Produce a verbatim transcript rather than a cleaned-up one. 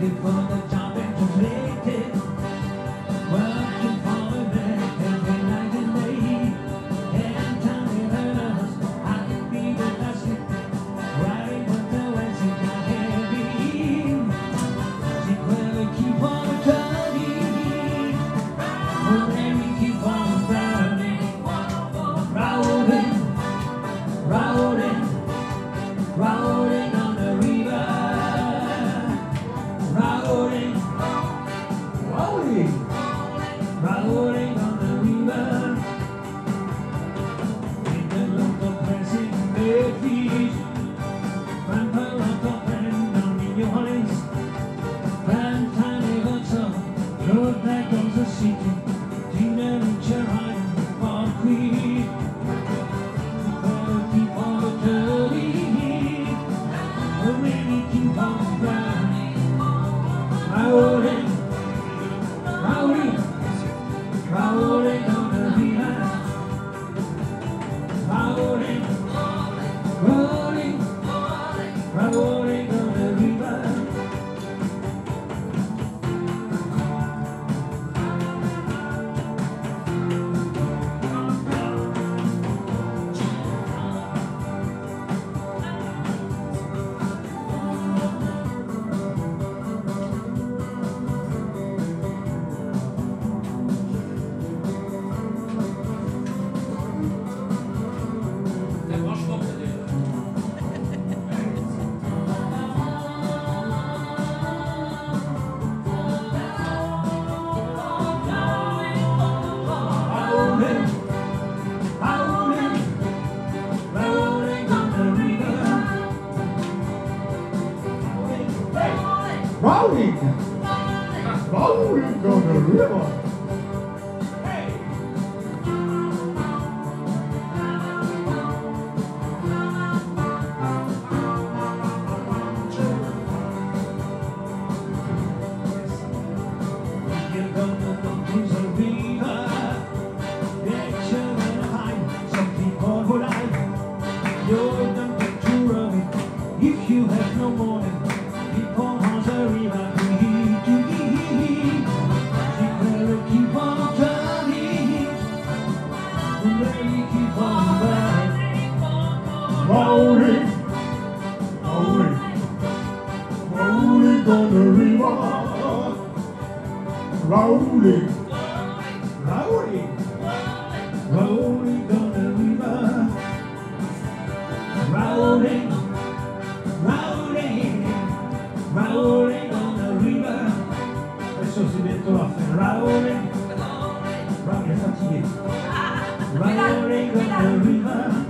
waited for the job and translated, working for the bank every night and day. And telling us I can be the last thing, right when the west is not heavy. She will keep on turning, oh baby, keep on burning, rolling, rolling, rolling on the river, rolling, rolling, rolling on the river. In the local pressing Memphis, from Toronto and down in New Orleans, from tiny Hudson, road that goes the city, dinner in Cherry, for Queen. Keep on turning, oh baby, keep on burning, rolling, rolling, rolling on the river, rolling, rolling, rolling on the river. Rolling, rolling on the river. You're gonna go to the river, get you and hide. Some people who lie, you're not the true of it. If you have no money, people on the river to eat, to eat. She will keep on turning, really keep on burning, Rolling, rolling, rolling on the river. Rolling, rolling, rolling on the river, rolling, rolling, rolling on the river. Adesso si mettono a fare rolling, rolling, è fatigué, rolling on the river.